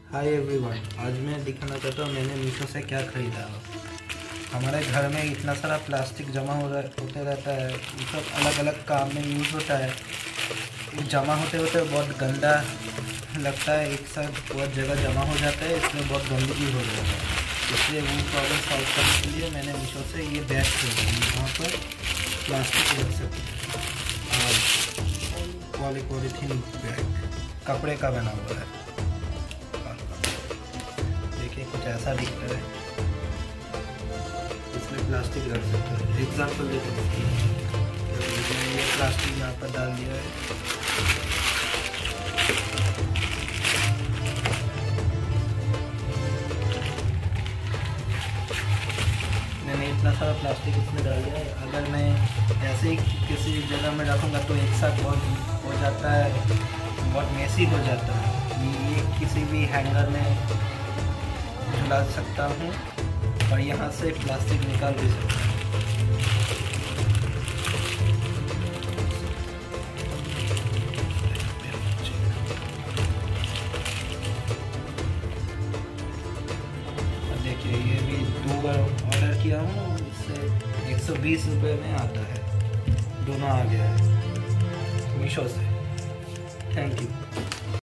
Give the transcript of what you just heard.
Hi everyone, आज मैं दिखाना चाहता हूँ मैंने मीशो से क्या ख़रीदा है। हमारे घर में इतना सारा प्लास्टिक जमा होते रहता है, ये सब अलग अलग काम में यूज़ होता है। जमा होते होते बहुत गंदा लगता है, एक साथ बहुत जगह जमा हो जाता है, इसमें बहुत गंदगी हो जाता है। इसलिए वो प्रॉब्लम सॉल्व करने के लिए मैंने मीशो से ये बैग खरीदा है। यहाँ पर प्लास्टिक रख सकते हैं और पॉलीथीन बैग कपड़े का बना हुआ है। देखिए कुछ ऐसा दिखता है, इसमें प्लास्टिक रख सकते हैं। एग्जाम्पल देखो, ये प्लास्टिक यहाँ पर डाल दिया है। मैंने इतना सारा प्लास्टिक इसमें डाल दिया है। अगर मैं ऐसे ही किसी जगह में रखूँगा तो एक साथ बहुत हो जाता है, बहुत मेसी हो जाता है। ये किसी भी हैंगर में झुला सकता हूँ और यहाँ से प्लास्टिक निकाल भी सकता हूँ। देखिए ये भी 2 बार ऑर्डर किया हूँ, इससे 120 रुपये में आता है। दोनों आ गया है मीशो से। Thank you.